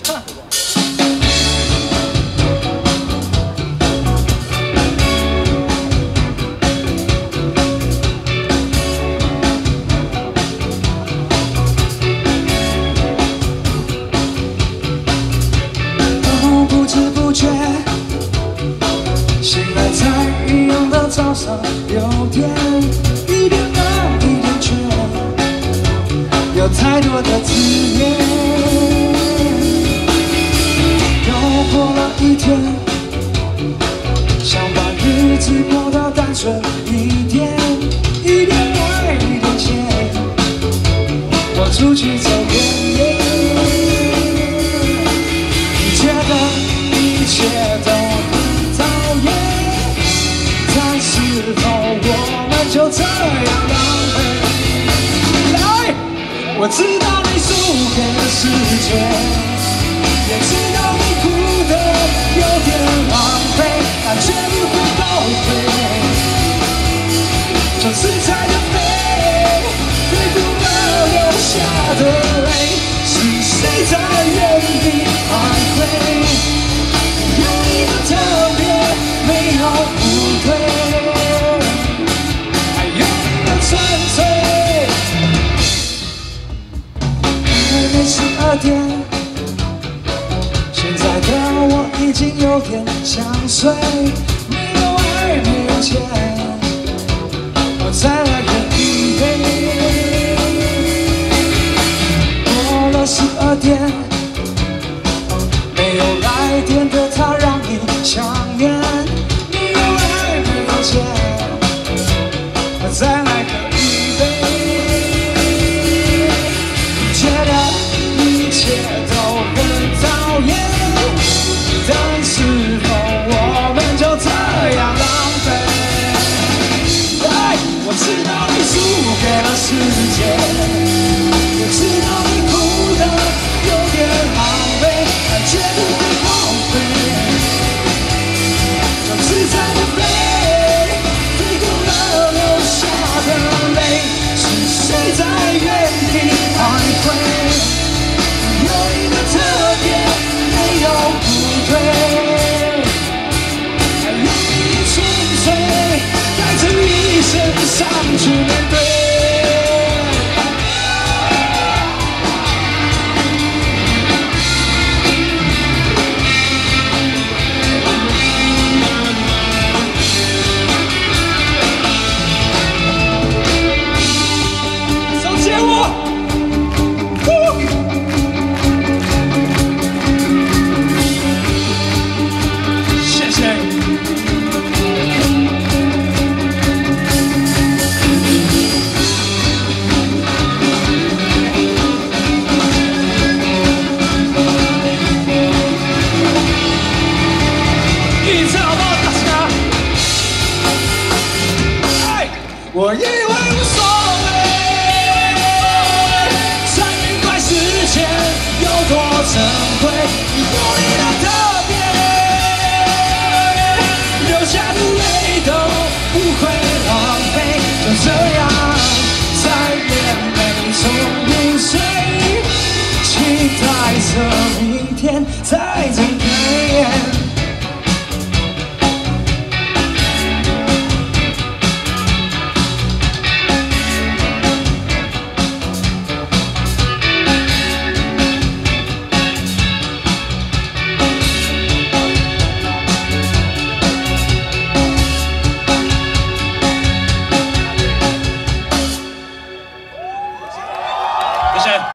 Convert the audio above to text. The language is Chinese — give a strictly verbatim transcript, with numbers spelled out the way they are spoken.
不知不觉，醒来在一样的早上，有点一点忙，一点倦，有太多的思念。又过了一天，想把日子过得单纯一点，一点爱，一点钱，我出去走遍夜。 觉得一切都很讨厌，但是否我们就这样浪费？来，我知道你输给了世界，也知道你哭得有点狼狈，但绝不会后悔。这次才的飞，飞不了流下的泪，是谁在原地徘徊？ 特别没有不对，还有你的纯粹。还没十二点，现在的我已经有点想睡。没有爱，没有钱，我再来喝一杯。过了十二点，没有来电的他让你。 想念，没有爱，没有钱，再来喝一杯。觉得一切都很讨厌，但是否我们就这样浪费？哎，我知道你输给了世界，也知道你哭得有点狼狈，但绝不会后悔。 自在的飞，飞过了流下的泪，是谁在原地徘徊？有你的特别，没有不对，还有你纯粹，带着一身伤去面对。 我以为无所谓，才明白时间有多珍贵。如果你